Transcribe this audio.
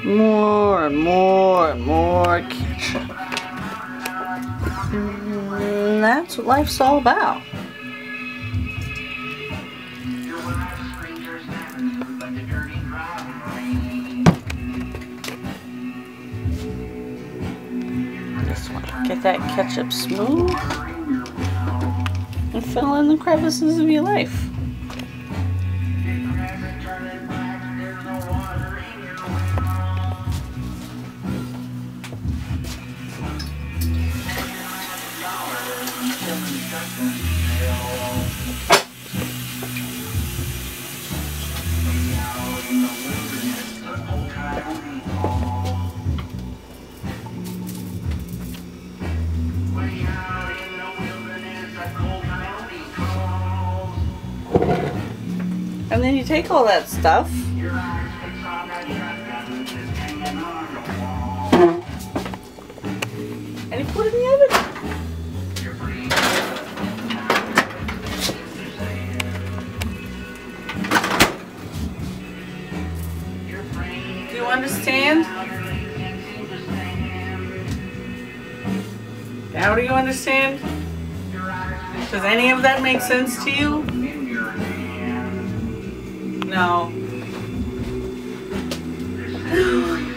More and more and more ketchup. And that's what life's all about. Just want to get that ketchup smooth and fill in the crevices of your life. And then you take all that stuff and you put it in the oven. Do you understand? Now do you understand? Does any of that make sense to you? No.